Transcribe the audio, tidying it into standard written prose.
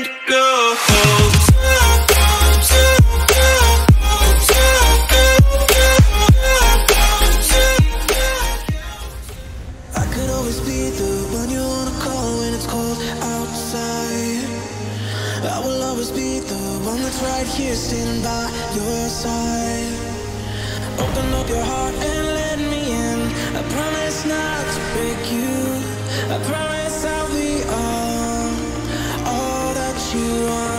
and go. I could always be the one you wanna call when it's cold outside. I will always be the one that's right here standing by your side. Open up your heart and let me in. I promise not to break you. I promise I'll be all that you want.